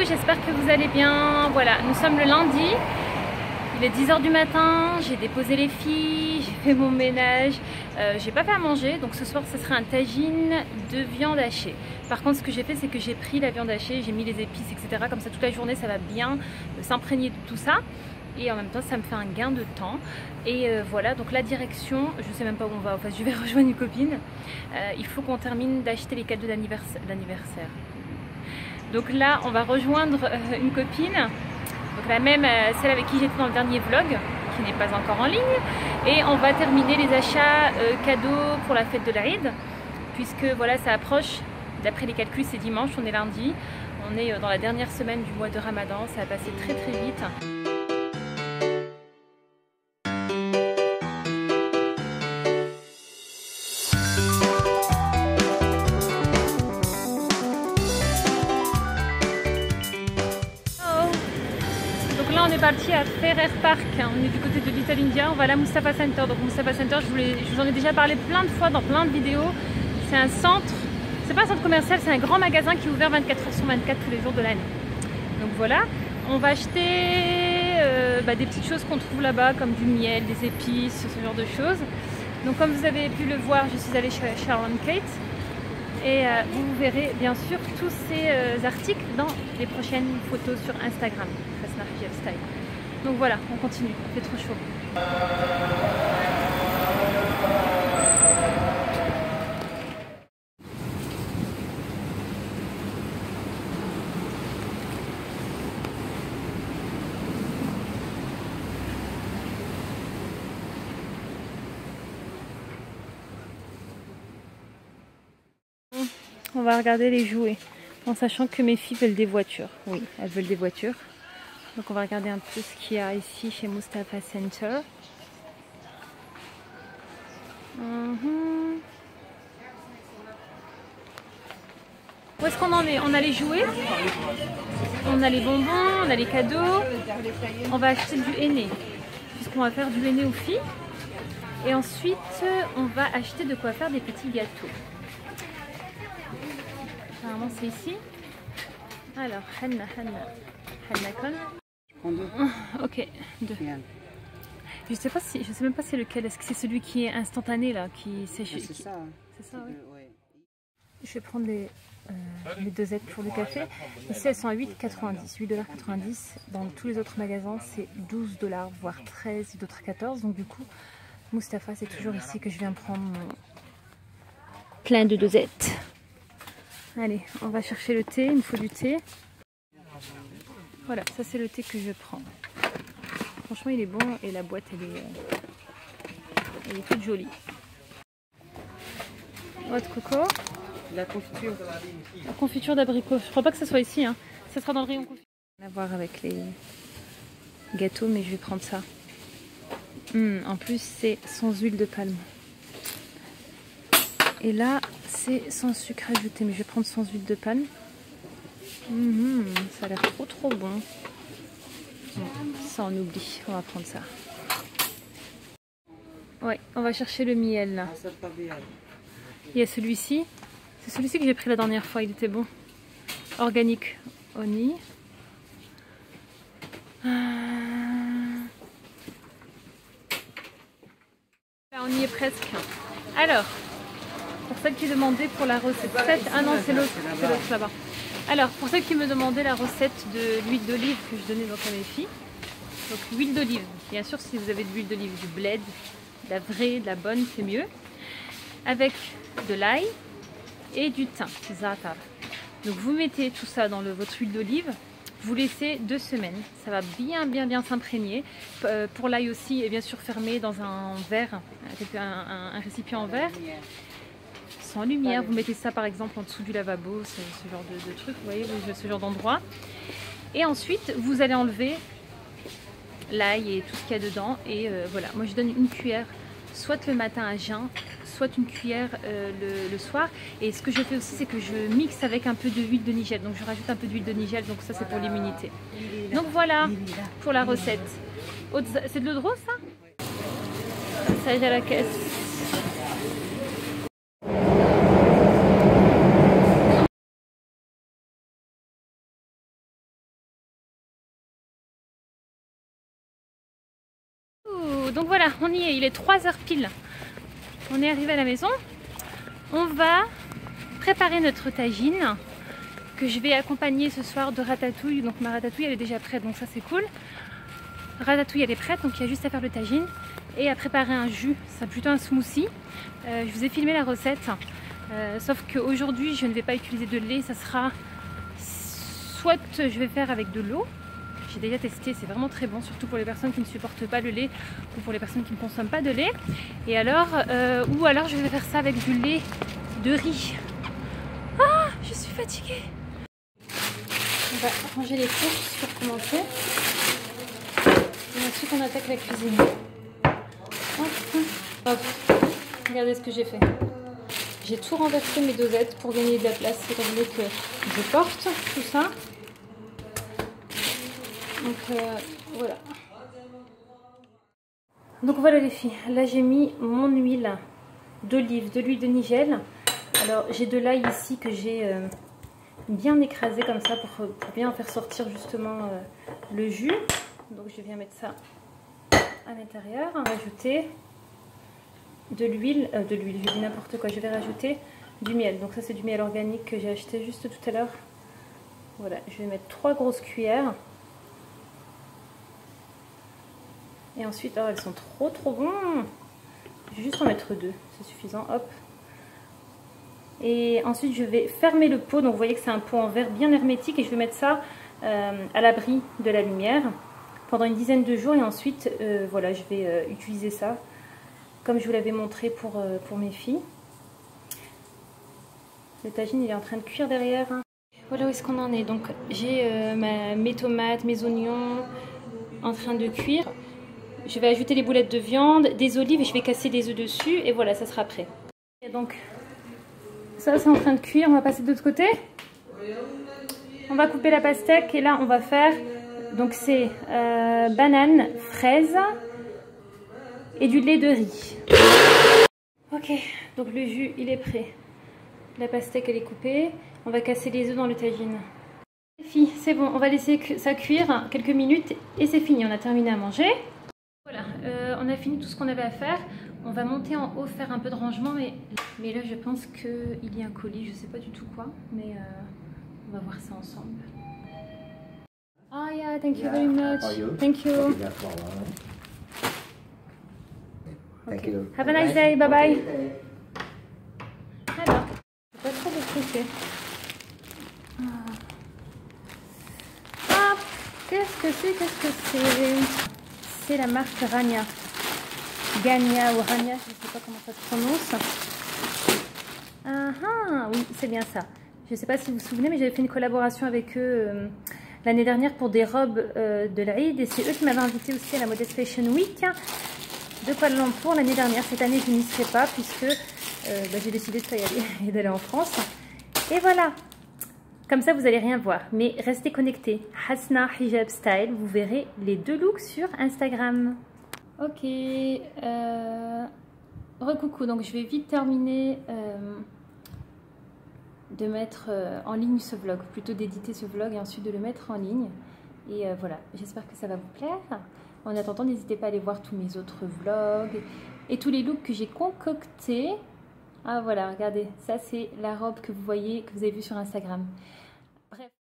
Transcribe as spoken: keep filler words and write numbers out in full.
j'espère que vous allez bien. Voilà, nous sommes le lundi, il est dix heures du matin, j'ai déposé les filles, j'ai fait mon ménage, euh, j'ai pas fait à manger, donc ce soir ce sera un tagine de viande hachée. Par contre ce que j'ai fait c'est que j'ai pris la viande hachée, j'ai mis les épices, et cetera. Comme ça toute la journée ça va bien s'imprégner de tout ça. Et en même temps ça me fait un gain de temps. Et euh, voilà, donc la direction, je sais même pas où on va, enfin je vais rejoindre une copine. Euh, il faut qu'on termine d'acheter les cadeaux d'anniversaire. Donc là on va rejoindre euh, une copine, donc la même, euh, celle avec qui j'étais dans le dernier vlog, qui n'est pas encore en ligne. Et on va terminer les achats euh, cadeaux pour la fête de l'Aïd, puisque voilà ça approche, d'après les calculs c'est dimanche, on est lundi. On est euh, dans la dernière semaine du mois de Ramadan, ça va passer très très vite. On est parti à Ferrer Park, on est du côté de Little India, on va à la Mustafa Center. Donc Mustafa Center, je, voulais, je vous en ai déjà parlé plein de fois dans plein de vidéos. C'est un centre, c'est pas un centre commercial, c'est un grand magasin qui est ouvert vingt-quatre heures sur vingt-quatre tous les jours de l'année. Donc voilà, on va acheter euh, bah, des petites choses qu'on trouve là-bas comme du miel, des épices, ce genre de choses. Donc comme vous avez pu le voir, je suis allée chez Sharon Kate. Et euh, vous verrez bien sûr tous ces euh, articles dans les prochaines photos sur Instagram, Fasnarfi Lifestyle. Donc voilà, on continue, il fait trop chaud. On va regarder les jouets, en sachant que mes filles veulent des voitures. Oui, elles veulent des voitures. Donc on va regarder un peu ce qu'il y a ici chez Mustafa Center. Mm-hmm. Où est-ce qu'on en est? On a les jouets, on a les bonbons, on a les cadeaux. On va acheter du henné, puisqu'on va faire du henné aux filles. Et ensuite, on va acheter de quoi faire des petits gâteaux. Apparemment c'est ici. Alors, Hanna, Hanna, Hanna Con. Je prends deux. Ok, deux. Je sais pas si, je sais même pas c'est lequel. Est-ce que c'est celui qui est instantané là, qui sèche? C'est ça. C'est ça, oui. Ouais. Je vais prendre les, euh, les dosettes pour le café. Ici elles sont à huit quatre-vingt-dix, huit dollars quatre-vingt-dix. Dans tous les autres magasins c'est douze dollars, voire treize, d'autres quatorze. Donc du coup, Mustafa c'est toujours ici que je viens prendre mon plein de dosettes. Allez, on va chercher le thé, il me faut du thé. Voilà, ça c'est le thé que je prends. Franchement il est bon et la boîte elle est, elle est toute jolie. Noix de coco. La confiture. La confiture d'abricot. Je crois pas que ça soit ici, hein. Ça sera dans le rayon confiture. On va voir avec les gâteaux, mais je vais prendre ça. Mmh, en plus c'est sans huile de palme. Et là c'est sans sucre ajouté, mais je vais prendre sans huile de palme. Mmh, ça a l'air trop trop bon. Bon, ça on oublie, on va prendre ça. Ouais, on va chercher le miel là. Il y a celui-ci. C'est celui-ci que j'ai pris la dernière fois, il était bon. Organique honey. Là, on y est presque. Alors, pour celle qui demandait pour la recette, ah non c'est l'autre, c'est l'autre là-bas. Alors pour celle qui me demandait la recette de l'huile d'olive que je donnais donc à mes filles. Donc l'huile d'olive, bien sûr si vous avez de l'huile d'olive, du bled, de la vraie, de la bonne, c'est mieux. Avec de l'ail et du thym, za'atar. Donc vous mettez tout ça dans le, votre huile d'olive. Vous laissez deux semaines, ça va bien bien bien s'imprégner. Euh, pour l'ail aussi, et bien sûr fermé dans un verre, un, un, un récipient en verre. Sans lumière, vous mettez ça par exemple en dessous du lavabo, ce, ce genre de, de truc, vous voyez, ce genre d'endroit. Et ensuite, vous allez enlever l'ail et tout ce qu'il y a dedans. Et euh, voilà, moi je donne une cuillère, soit le matin à jeun, soit une cuillère euh, le, le soir. Et ce que je fais aussi, c'est que je mixe avec un peu de huile de nigel. Donc je rajoute un peu d'huile de nigel, donc ça c'est pour l'immunité. Donc voilà pour la recette. C'est de l'eau de rose ça? Ça j'ai à la caisse. Donc voilà, on y est, il est trois heures pile. On est arrivé à la maison. On va préparer notre tagine que je vais accompagner ce soir de ratatouille. Donc ma ratatouille elle est déjà prête, donc ça c'est cool. Ratatouille elle est prête, donc il y a juste à faire le tagine et à préparer un jus, c'est plutôt un smoothie. Euh, je vous ai filmé la recette, euh, sauf qu'aujourd'hui je ne vais pas utiliser de lait, ça sera soit je vais faire avec de l'eau. J'ai déjà testé, c'est vraiment très bon, surtout pour les personnes qui ne supportent pas le lait ou pour les personnes qui ne consomment pas de lait. Et alors, euh, ou alors je vais faire ça avec du lait de riz. Ah, je suis fatiguée. On va ranger les courses pour commencer. Et ensuite on attaque la cuisine. Hop, hop. Regardez ce que j'ai fait. J'ai tout renversé mes dosettes pour gagner de la place, étant donné que je porte tout ça. Donc euh, voilà. Donc voilà les filles, là j'ai mis mon huile d'olive, de l'huile de nigel. Alors j'ai de l'ail ici que j'ai euh, bien écrasé comme ça pour, pour bien faire sortir justement euh, le jus. Donc je viens mettre ça à l'intérieur. On va rajouter de l'huile, euh, de l'huile, je dis n'importe quoi, je vais rajouter du miel. Donc ça c'est du miel organique que j'ai acheté juste tout à l'heure. Voilà, je vais mettre trois grosses cuillères. Et ensuite, oh, elles sont trop trop bonnes. Je vais juste en mettre deux, c'est suffisant, hop. Et ensuite je vais fermer le pot, donc vous voyez que c'est un pot en verre bien hermétique. Et je vais mettre ça euh, à l'abri de la lumière pendant une dizaine de jours. Et ensuite, euh, voilà, je vais euh, utiliser ça comme je vous l'avais montré pour, euh, pour mes filles. Le tagine il est en train de cuire derrière. Voilà où est-ce qu'on en est. Donc j'ai euh, ma, mes tomates, mes oignons en train de cuire. Je vais ajouter les boulettes de viande, des olives et je vais casser des œufs dessus et voilà, ça sera prêt. Et donc ça c'est en train de cuire, on va passer de l'autre côté. On va couper la pastèque et là on va faire, donc c'est euh, banane, fraise et du lait de riz. Ok, donc le jus il est prêt. La pastèque elle est coupée, on va casser les œufs dans le tagine. Les filles, c'est bon, on va laisser ça cuire quelques minutes et c'est fini, on a terminé à manger. Voilà, euh, on a fini tout ce qu'on avait à faire. On va monter en haut, faire un peu de rangement, mais, mais là je pense qu'il y a un colis, je sais pas du tout quoi, mais euh, on va voir ça ensemble. Ah oh yeah, thank you yeah. very much. You? Thank you. Thank okay. you. Have a nice day, bye bye. Alors, pas trop de trucs. Ah, ah qu'est-ce que c'est, qu'est-ce que c'est? C'est la marque Rania. Gania ou Rania, je ne sais pas comment ça se prononce. Ah ah, oui, c'est bien ça. Je ne sais pas si vous vous souvenez, mais j'avais fait une collaboration avec eux euh, l'année dernière pour des robes euh, de l'Aïd. Et c'est eux qui m'avaient invité aussi à la Modest Fashion Week de Kuala Lumpur l'année dernière. Cette année, je n'y serai pas puisque euh, bah, j'ai décidé de ne pas y aller et d'aller en France. Et voilà. Comme ça, vous n'allez rien voir. Mais restez connectés. Hasna Hijab Style, vous verrez les deux looks sur Instagram. Ok. Euh... Recoucou. Donc, je vais vite terminer euh, de mettre euh, en ligne ce vlog. Plutôt d'éditer ce vlog et ensuite de le mettre en ligne. Et euh, voilà. J'espère que ça va vous plaire. En attendant, n'hésitez pas à aller voir tous mes autres vlogs et tous les looks que j'ai concoctés. Ah voilà, regardez, ça c'est la robe que vous voyez, que vous avez vue sur Instagram. Bref.